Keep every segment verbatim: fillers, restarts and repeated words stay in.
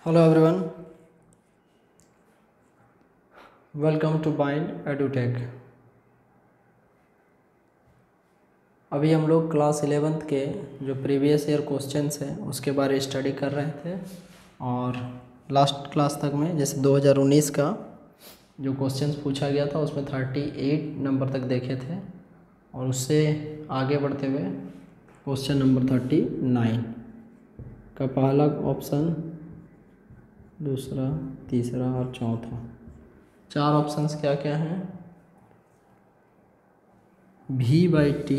Hello everyone, welcome to Bind Edutech. अभी हम लोग क्लास इलेवेंथ के जो प्रीवियस ईयर क्वेश्चंस हैं उसके बारे स्टडी कर रहे थे और लास्ट क्लास तक में जैसे दो हज़ार उन्नीस का जो क्वेश्चंस पूछा गया था उसमें अड़तीस नंबर तक देखे थे और उससे आगे बढ़ते हुए क्वेश्चन नंबर उनतालीस का पहला ऑप्शन, दूसरा, तीसरा और चौथा, चार ऑप्शंस क्या क्या हैं? v by T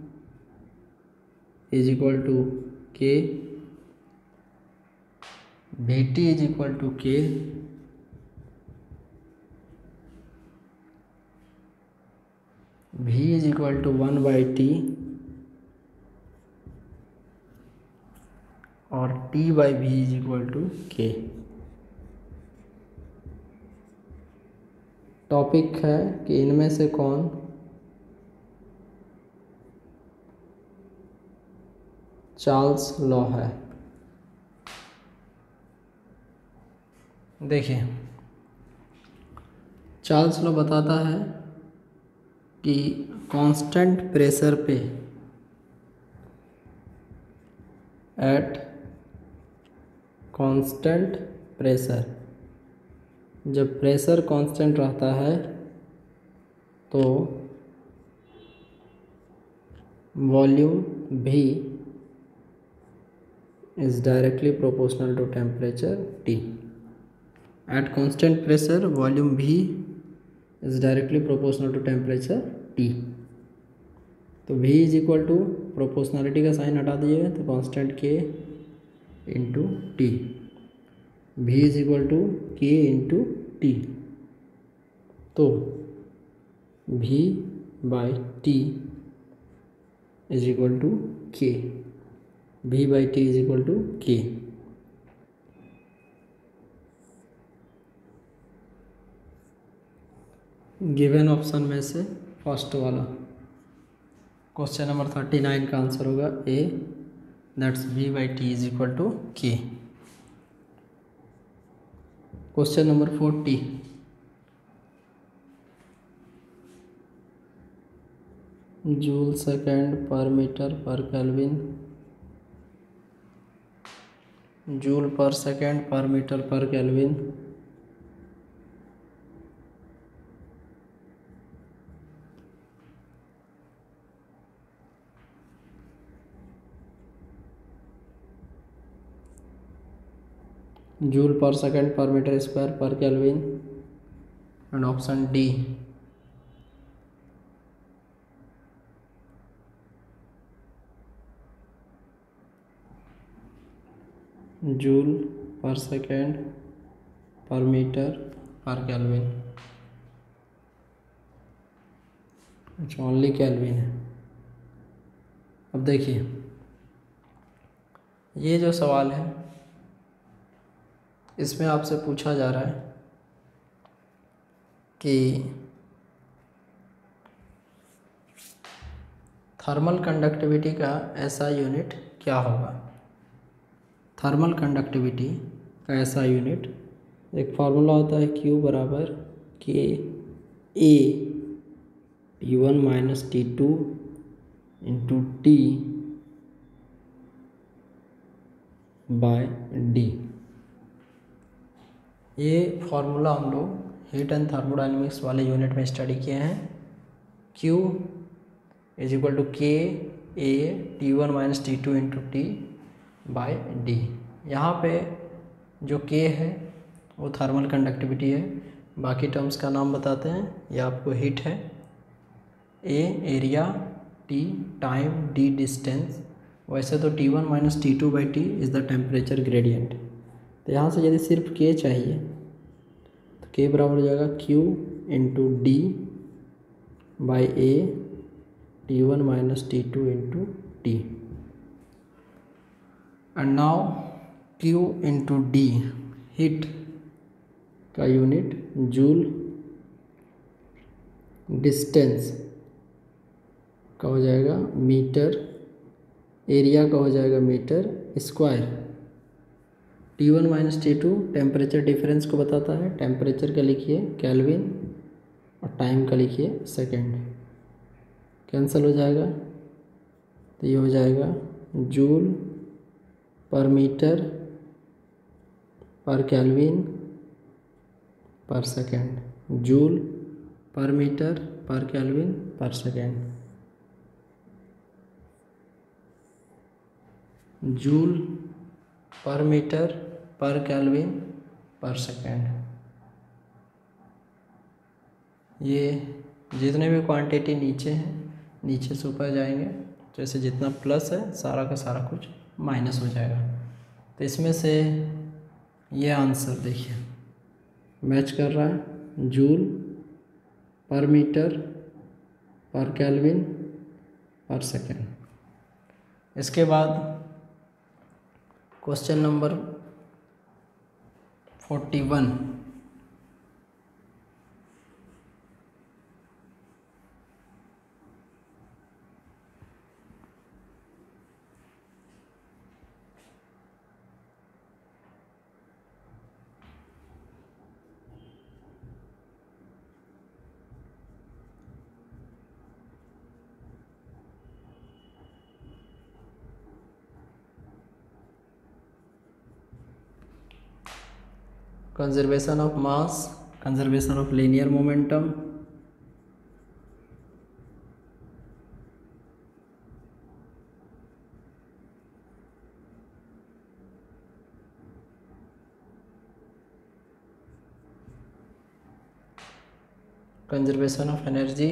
is equal to K, V T is equal to K, v is equal to one by T और t by V is equal to K. Topic है कि इनमें से कौन चार्ल्स लॉ है। देखिए, चार्ल्स लॉ बताता है कि कांस्टेंट प्रेशर पे एट कांस्टेंट प्रेशर, जब प्रेशर कांस्टेंट रहता है तो वॉल्यूम भी is directly proportional to temperature T. At constant pressure, volume V is directly proportional to temperature T. तो V is equal to proportionality का साइन हटा दीजिएगा तो constant K into T. V is equal to K into T. तो V by T is equal to K. v by t is equal to k। Given option में से first वाला question number thirty nine का answer होगा A, that's v by t is equal to k। Question number forty, joule second per metre per kelvin, joule per second per metre per kelvin, joule per second per metre square per kelvin and option D joule per second per metre per kelvin. अच्छा, only kelvin है। अब देखिए, ये जो सवाल है इसमें आपसे पूछा जा रहा है कि थर्मल कंडक्टिविटी का ऐसा यूनिट क्या होगा। थर्मल कंडक्टिविटी का ऐसा यूनिट, एक फार्मूला होता है Q बराबर K A T one minus T two into T by D. ये फार्मूला हम लोग हीट एंड थर्मोडायनेमिक्स वाले यूनिट में स्टडी किए हैं। Q is equal to K A T one minus T two into T by D. यहाँ पे जो K है वो थर्मल कंडक्टिविटी है, बाकी टर्म्स का नाम बताते हैं। ये आपको हीट है, A area, T time, D distance. वैसे तो T one minus T two by T is the temperature gradient. तो यहाँ से यदि सिर्फ K चाहिए तो K बराबर हो जाएगा Q into D by A T one minus T two into T. And now Q into D, heat का यूनिट जूल, डिस्टेंस का हो जाएगा मीटर, एरिया का हो जाएगा metre square T one minus T two temperature difference को बताता है। टेम्परेचर का लिखिए केल्विन और टाइम का लिखिए सेकेंड। कैंसिल हो जाएगा तो ये हो जाएगा joule per metre per kelvin per second. Joule per metre per kelvin per second. Joule per metre per kelvin per second. ये जितने भी क्वांटिटी नीचे हैं नीचे से ऊपर जाएंगे, जैसे जितना प्लस है सारा का सारा कुछ माइनस हो जाएगा। तो इसमें से ये आंसर देखिए मैच कर रहा है, joule per metre per kelvin per second. इसके बाद question number forty one. Conservation of mass, conservation of linear momentum, conservation of energy,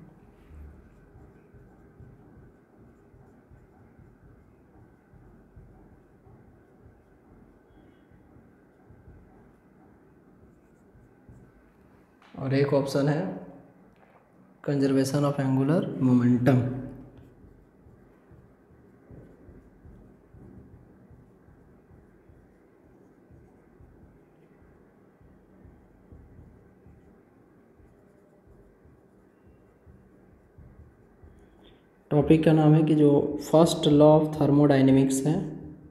और एक ऑप्शन है conservation of angular momentum. Topic का नाम है कि जो फर्स्ट लॉ ऑफ थर्मोडायनेमिक्स है,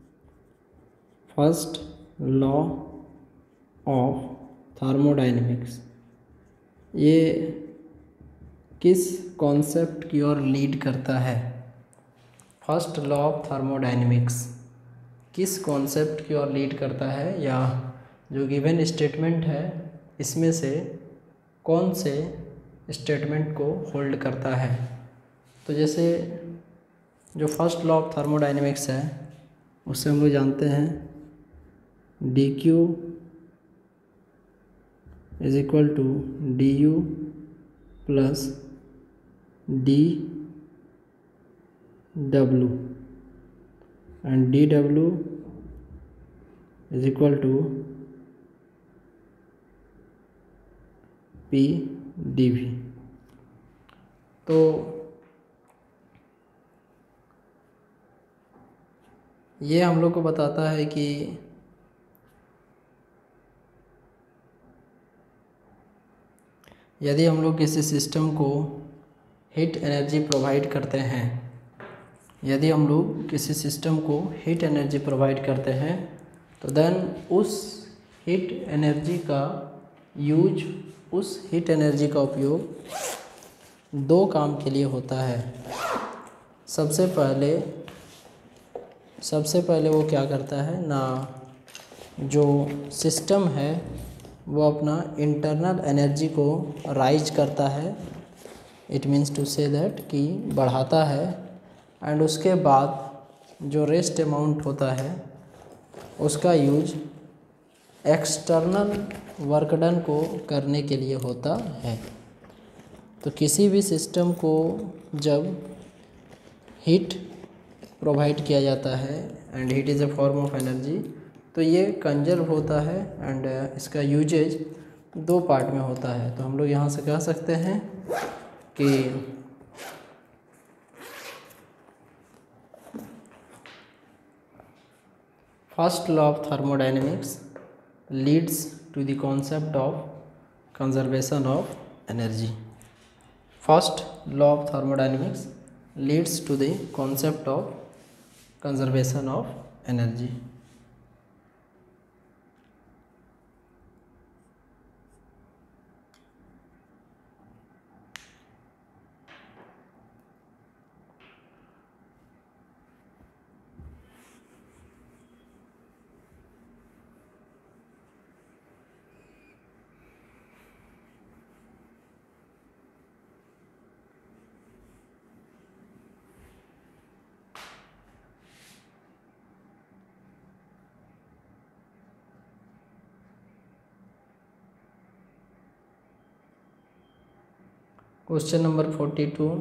फर्स्ट लॉ ऑफ थर्मोडायनेमिक्स, ये किस कॉन्सेप्ट की ओर लीड करता है। फर्स्ट लॉ ऑफ थर्मोडायनेमिक्स किस कॉन्सेप्ट की ओर लीड करता है, या जो गिवन स्टेटमेंट है इसमें से कौन से स्टेटमेंट को होल्ड करता है। तो जैसे जो फर्स्ट लॉ ऑफ थर्मोडायनेमिक्स है उससे हम लोग जानते हैं D Q is equal to D U plus D W and D W is equal to P D V. तो ये हम लोग को बताता है कि यदि हम लोग किसी सिस्टम को हीट एनर्जी प्रोवाइड करते हैं, यदि हम लोग किसी सिस्टम को हीट एनर्जी प्रोवाइड करते हैं तो देन उस हीट एनर्जी का यूज, उस हीट एनर्जी का उपयोग दो काम के लिए होता है। सबसे पहले सबसे पहले वो क्या करता है ना, जो सिस्टम है वो अपना इंटरनल एनर्जी को राइज करता है, it means to say that कि बढ़ाता है, एंड उसके बाद जो रेस्ट अमाउंट होता है उसका यूज एक्सटर्नल वर्क डन को करने के लिए होता है। तो किसी भी सिस्टम को जब हीट प्रोवाइड किया जाता है and heat is a form of energy, तो ये कंजर्व होता है एंड इसका यूजेज दो पार्ट में होता है। तो हम लोग यहाँ से कह सकते हैं कि first law of thermodynamics leads to the concept of conservation of energy. First law of thermodynamics leads to the concept of conservation of energy. Question number forty two,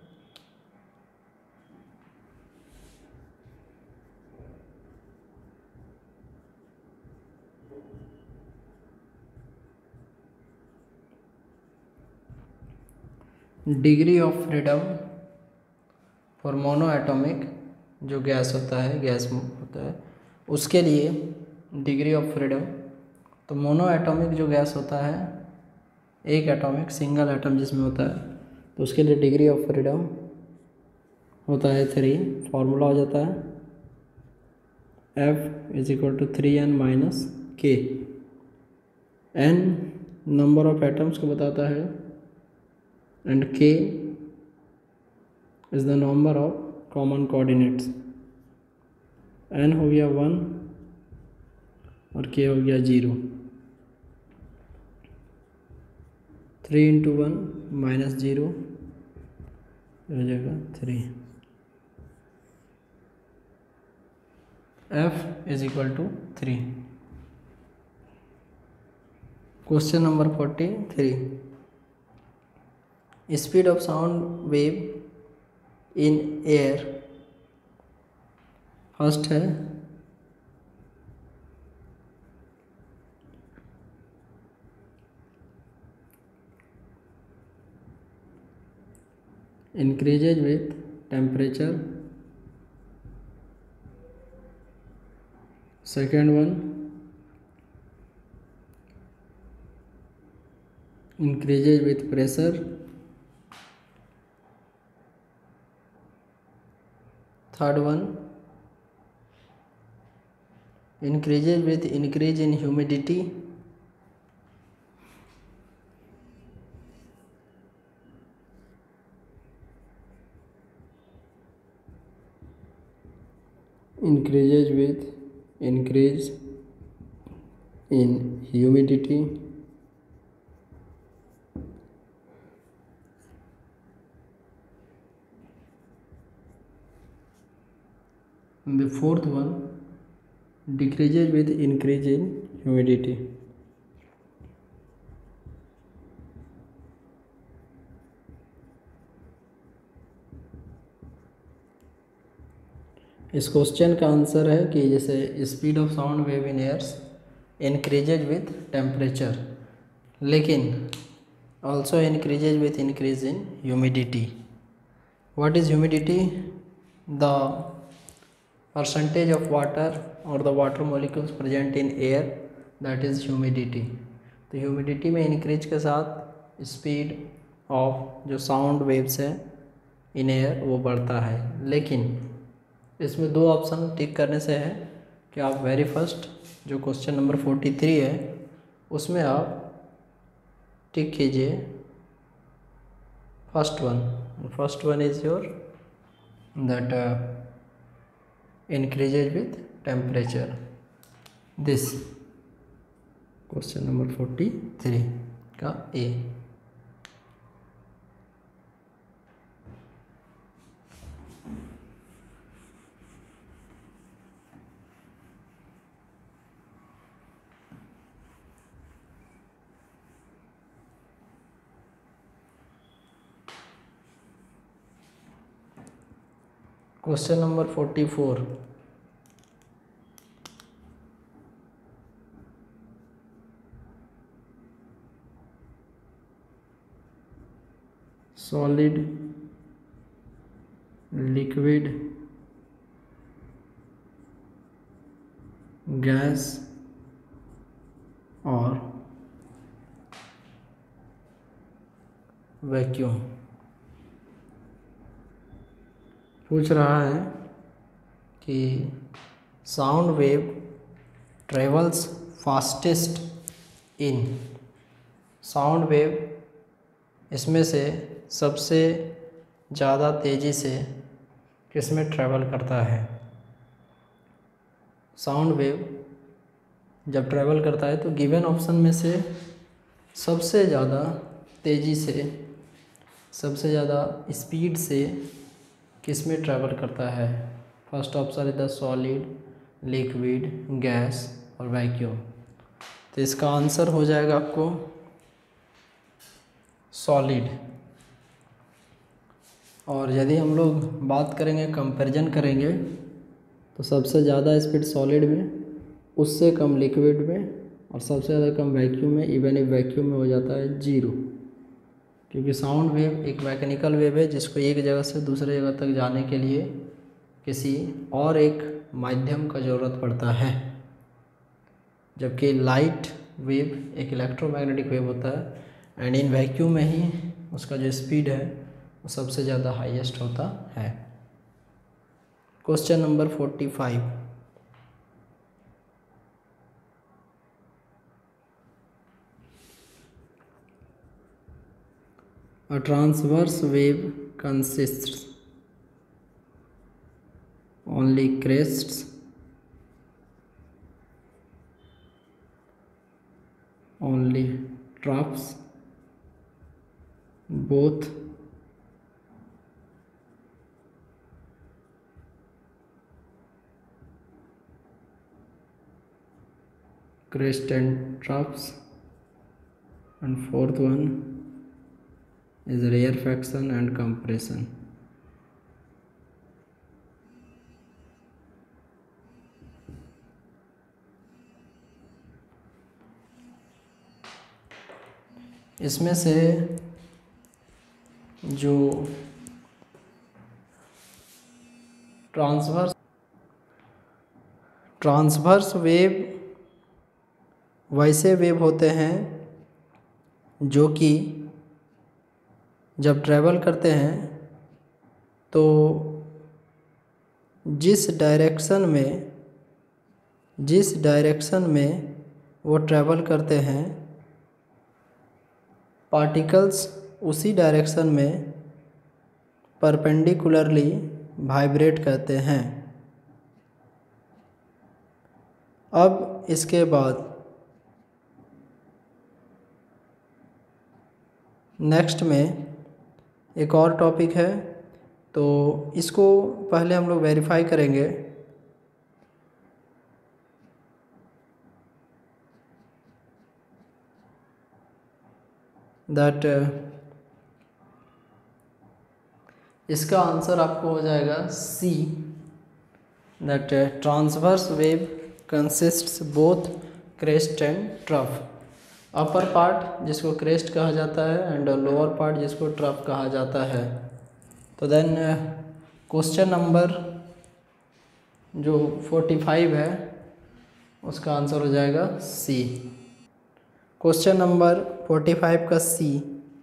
degree of freedom for monoatomic, जो gas होता है, gas होता है उसके लिए degree of freedom, तो monoatomic जो gas होता है, एक एटॉमिक सिंगल एटम जिसमें होता है, तो उसके लिए डिग्री ऑफ फ्रीडम होता है थ्री। फॉर्मूला हो जाता है F is equal to three N minus K. N number of atoms को बताता है and K is the number of common coordinates. N हो गया वन और के हो गया zero. Three into one minus zero हो जाएगा three. F is equal to three. Question number forty three, speed of sound wave in air, first है increases with temperature, second one increases with pressure, third one increases with increase in humidity, increases with increase in humidity, and the fourth one decreases with increase in humidity. इस question का answer है कि जैसे speed of sound wave in airs increases with temperature, लेकिन also increases with increase in humidity. What is humidity? The percentage of water और the water molecules present in air, that is humidity. तो humidity में increase के साथ speed of जो sound waves है in air वो बढ़ता है। लेकिन इसमें दो ऑप्शन टिक करने से है कि आप वेरी फर्स्ट जो क्वेश्चन नंबर फोर्टी थ्री है उसमें आप टिक कीजिए first one. First one is your that increases with temperature. This question number forty three का A. Question number forty four, solid, liquid, gas और वैक्यूम पूछ रहा है कि sound wave travels fastest in, sound wave इसमें से सबसे ज़्यादा तेज़ी से किसमें ट्रैवल करता है? साउंड वेव जब ट्रैवल करता है तो गिवन ऑप्शन में से सबसे ज़्यादा तेज़ी से, सबसे ज़्यादा स्पीड से किस में ट्रैवल करता है? First option is the solid, liquid, gas और वैक्यूम। तो इसका आंसर हो जाएगा आपको सॉलिड। और यदि हम लोग बात करेंगे, कंपैरिजन करेंगे, तो सबसे ज़्यादा स्पीड सॉलिड में, उससे कम लिक्विड में, और सबसे ज़्यादा कम वैक्यूम में। इवन इफ वैक्यूम में हो जाता है जीरो, क्योंकि साउंड वेव एक मैकेनिकल वेव है जिसको एक जगह से दूसरे जगह तक जाने के लिए किसी और एक माध्यम का ज़रूरत पड़ता है, जबकि लाइट वेव एक इलेक्ट्रोमैग्नेटिक वेव होता है एंड इन वैक्यूम में ही उसका जो स्पीड है वो सबसे ज़्यादा हाईएस्ट होता है। Question number forty five. A transverse wave consists only crests, only troughs, both crest and troughs, and fourth one is rarefaction and compression. इसमें से जो ट्रांसवर्स ट्रांसवर्स वेव वैसे वेव होते हैं जो कि जब ट्रैवल करते हैं तो जिस डायरेक्शन में जिस डायरेक्शन में वो ट्रैवल करते हैं, पार्टिकल्स उसी डायरेक्शन में परपेंडिकुलरली वाइब्रेट करते हैं। अब इसके बाद नेक्स्ट में एक और टॉपिक है, तो इसको पहले हम लोग वेरीफाई करेंगे। दैट इसका आंसर आपको हो जाएगा C, that transverse wave consists both crest and trough. Upper part जिसको क्रेस्ट कहा जाता है एंड लोअर पार्ट जिसको ट्रफ कहा जाता है। तो देन क्वेश्चन नंबर जो फोर्टी फाइव है उसका आंसर हो जाएगा C. Question number forty five का सी।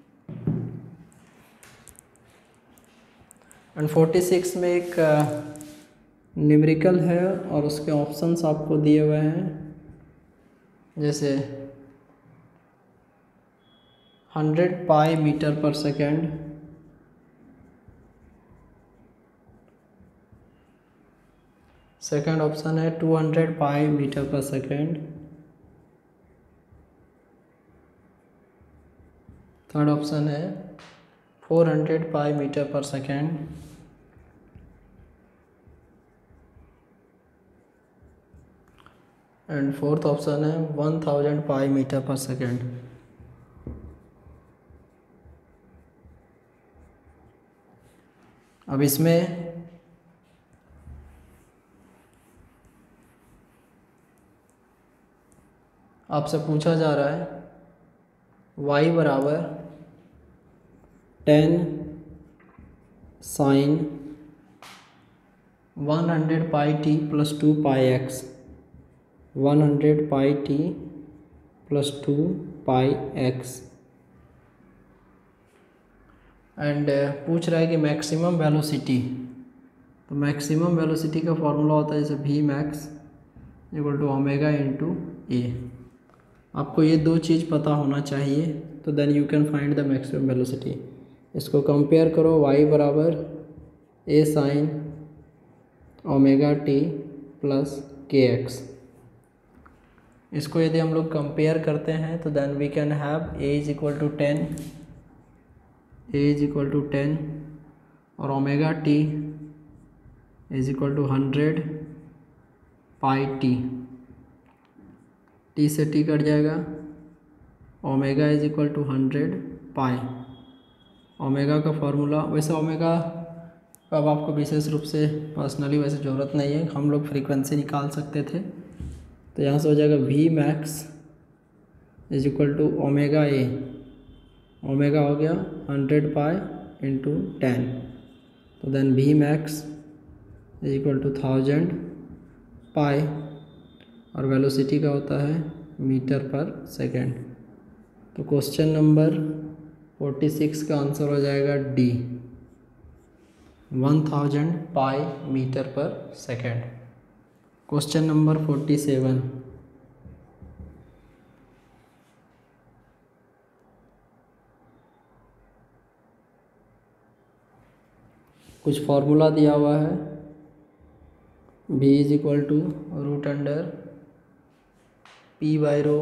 एंड फोर्टी सिक्स में एक न्यूमेरिकल है और उसके ऑप्शंस आपको दिए हुए हैं, जैसे हंड्रेड पाई मीटर पर सेकेंड, सेकेंड ऑप्शन है टू हंड्रेड पाई मीटर पर सेकेंड, थर्ड ऑप्शन है फोर हंड्रेड पाई मीटर पर सेकेंड, एंड फोर्थ ऑप्शन है वन थाउजेंड पाई मीटर पर सेकेंड। अब इसमें आपसे पूछा जा रहा है y बराबर ten sine one hundred pi T plus two pi X, one hundred pi T plus two pi X, and पूछ रहा है कि मैक्सिमम वेलोसिटी। तो मैक्सिमम वेलोसिटी का फॉर्मूला होता है जैसे V max equal to omega into A. आपको ये दो चीज़ पता होना चाहिए, तो then you can find the maximum velocity. इसको कंपेयर करो, y बराबर A sine omega T plus K X. इसको यदि हम लोग कंपेयर करते हैं तो then we can have a is equal to ten, a is equal to ten और omega T is equal to hundred pi T. T से T cut जाएगा, omega is equal to hundred pi. Omega का formula, वैसे omega अब आपको विशेष रूप से personally वैसे ज़रूरत नहीं है, हम लोग फ्रीक्वेंसी निकाल सकते थे। तो यहाँ से हो जाएगा v max is equal to omega A, omega हो गया हंड्रेड पाई इंटू टेन, तो then v max is equal to thousand pi, और वेलोसिटी का होता है मीटर पर सेकेंड। तो क्वेश्चन नंबर फोर्टी सिक्स का आंसर हो जाएगा D, one thousand pi metre पर second. Question number forty seven, कुछ फॉर्मूला दिया हुआ है, v is equal to root under p by rho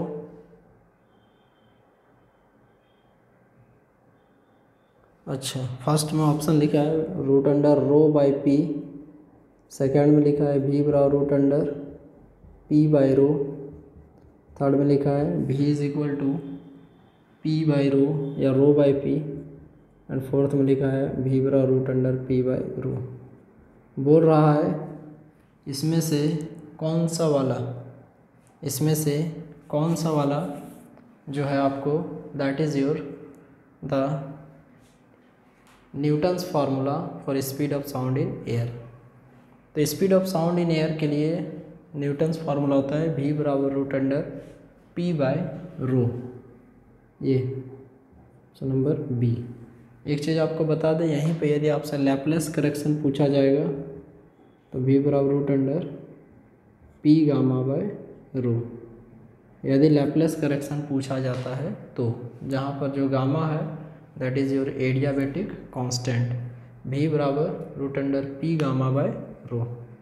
अच्छा फर्स्ट में ऑप्शन लिखा है root under rho by p, second में लिखा है वी बराबर root under p by rho, third में लिखा है v is equal to p by rho या rho by p, and fourth में लिखा है वी बराबर root under p by rho. बोल रहा है इसमें से कौन सा वाला, इसमें से कौन सा वाला जो है आपको that is your the Newton's formula for speed of sound in air. तो speed of sound in air के लिए न्यूटन्स फार्मूला होता है वी बराबर root under p by rho, ये सो नंबर बी। एक चीज़ आपको बता दें, यहीं पे यदि आपसे लैपलेस करेक्शन पूछा जाएगा तो वी बराबर root under p gamma by rho, यदि लैपलेस करेक्शन पूछा जाता है तो जहाँ पर जो गामा है that is your adiabatic constant, v बराबर root under p gamma by rho.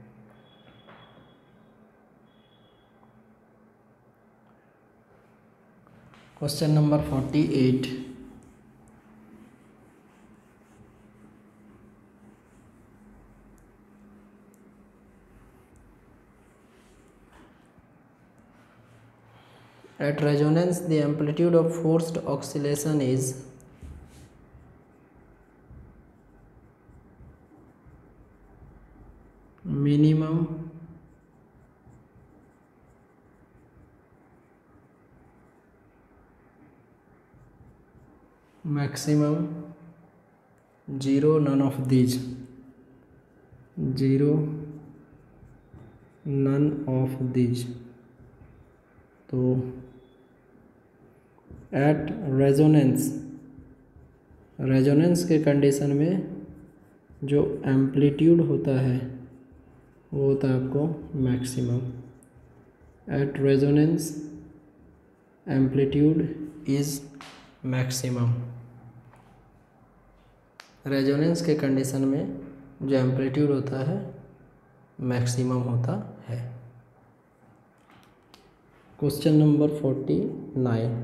Question number forty eight, at resonance the amplitude of forced oscillation is minimum, maximum, zero, none of these, zero, none of these। तो at resonance, resonance के condition में जो amplitude होता है वो होता है आपको maximum. At resonance amplitude is maximum, resonance के कंडीशन में जो एम्पलीट्यूड होता है मैक्सिमम होता है। Question number forty nine,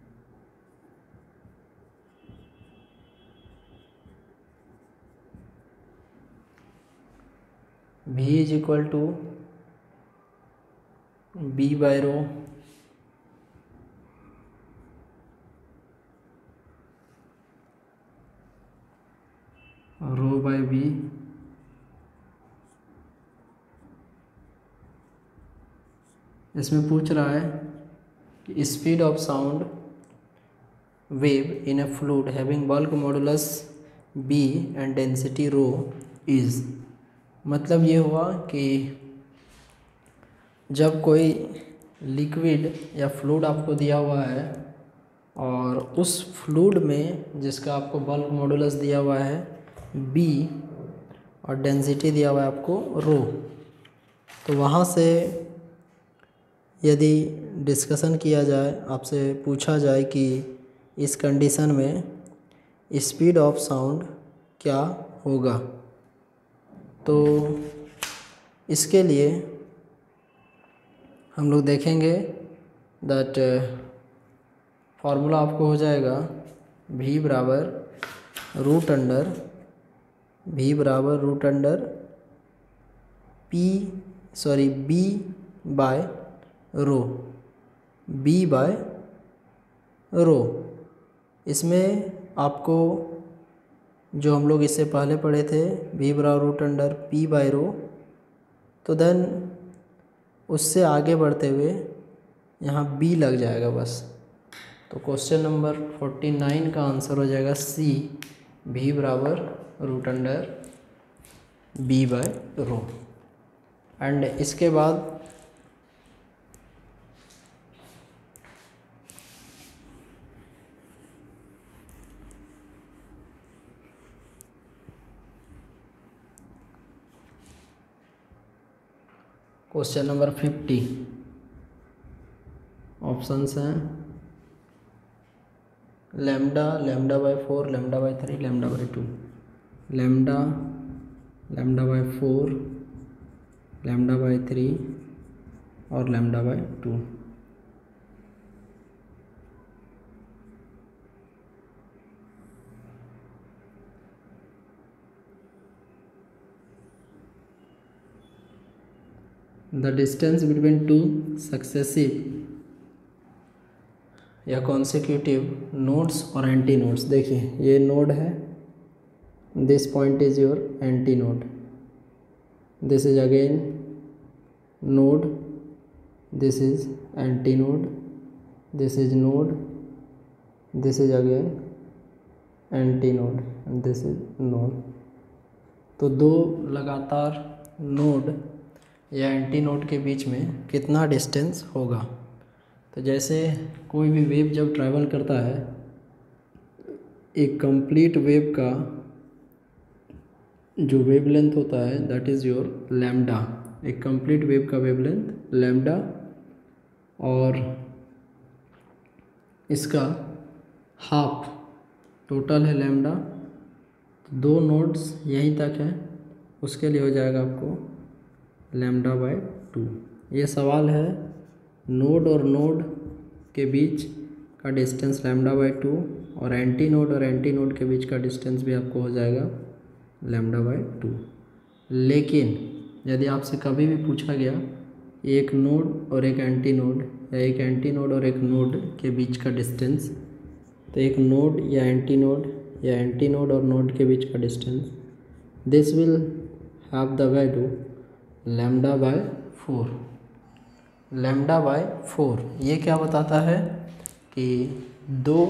v is equal to B by rho, rho by B, इसमें पूछ रहा है कि speed of sound wave in a fluid having bulk modulus B and density rho is. मतलब ये हुआ कि जब कोई लिक्विड या फ्लूइड आपको दिया हुआ है और उस फ्लूइड में जिसका आपको बल्क मॉडुलस दिया हुआ है बी और डेंसिटी दिया हुआ है आपको रो, तो वहाँ से यदि डिस्कशन किया जाए, आपसे पूछा जाए कि इस कंडीशन में स्पीड ऑफ साउंड क्या होगा, तो इसके लिए हम लोग देखेंगे दैट फार्मूला आपको हो जाएगा v बराबर रूट अंडर v बराबर root under p sorry b by rho, b by rho. इसमें आपको जो हम लोग इससे पहले पढ़े थे वी बराबर root under p by rho, तो देन उससे आगे बढ़ते हुए यहाँ बी लग जाएगा बस। तो क्वेश्चन नंबर फोर्टी नाइन का आंसर हो जाएगा सी, भी बराबर root under B by rho. And इसके बाद क्वेश्चन नंबर फिफ्टी, ऑप्शंस हैं lambda, lambda by four, lambda by three, lambda by two. Lambda, lambda by four, lambda by three और lambda by two. The distance between two successive या consecutive nodes और antinodes. देखिए ये node है, this point is your antinode, this is again node, this is antinode, this is node, this is again antinode and this is node. तो दो लगातार node या antinode के बीच में कितना डिस्टेंस होगा। तो जैसे कोई भी वेव जब ट्रैवल करता है, एक कंप्लीट वेव का जो वेवलेंथ होता है दैट इज़ योर लैम्डा, एक कंप्लीट वेव का वेवलेंथ लैम्डा, और इसका हाफ टोटल है लैम्डा। दो नोड्स यहीं तक हैं, उसके लिए हो जाएगा आपको लैम्डा बाय टू। ये सवाल है नोड और नोड के बीच का डिस्टेंस लैम्डा बाय टू, और एंटी नोड और एंटी नोड के बीच का डिस्टेंस भी आपको हो जाएगा लैम्डा बाय टू। लेकिन यदि आपसे कभी भी पूछा गया एक नोड और एक एंटी नोड या एक एंटी नोड और एक नोड के बीच का डिस्टेंस, तो एक नोड या एंटी नोड या एंटी नोड और नोड के बीच का distance, this will have the value lambda by four. Lambda by four ये क्या बताता है कि दो,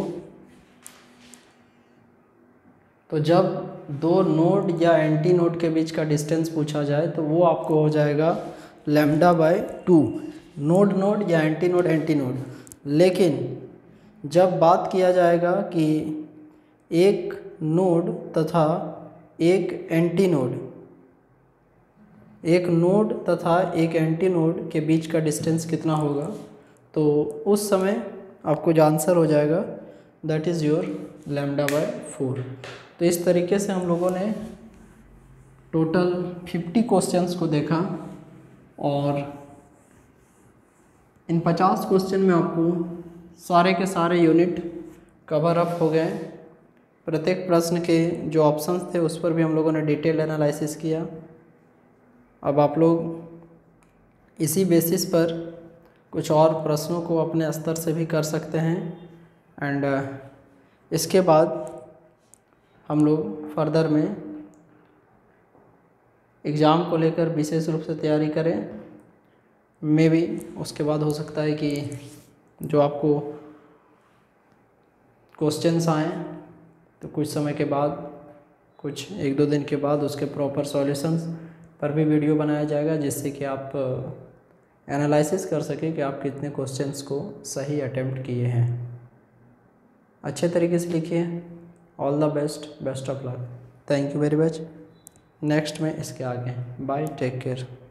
तो जब दो नोड या एंटी नोड के बीच का डिस्टेंस पूछा जाए तो वो आपको हो जाएगा lambda by two, node node या एंटी नोड एंटी नोड। लेकिन जब बात किया जाएगा कि एक नोड तथा एक एंटी नोड, एक नोड तथा एक एंटी नोड के बीच का डिस्टेंस कितना होगा, तो उस समय आपको जो आंसर हो जाएगा that is your lambda by four. तो इस तरीके से हम लोगों ने टोटल फिफ्टी क्वेश्चंस को देखा, और इन पचास क्वेश्चन में आपको सारे के सारे यूनिट कवर अप हो गए। प्रत्येक प्रश्न के जो ऑप्शंस थे उस पर भी हम लोगों ने डिटेल एनालिसिस किया। अब आप लोग इसी बेसिस पर कुछ और प्रश्नों को अपने स्तर से भी कर सकते हैं, एंड इसके बाद हम लोग फर्दर में एग्ज़ाम को लेकर विशेष रूप से तैयारी करें। मे भी उसके बाद हो सकता है कि जो आपको क्वेश्चंस आएँ तो कुछ समय के बाद, कुछ एक दो दिन के बाद उसके प्रॉपर सॉल्यूशंस पर भी वीडियो बनाया जाएगा, जिससे कि आप एनालिसिस कर सकें कि आप कितने क्वेश्चंस को सही अटेम्प्ट किए हैं। अच्छे तरीके से लिखिए। All the best, best of luck, thank you very much. Next में इसके आगे, बाय, टेक केयर।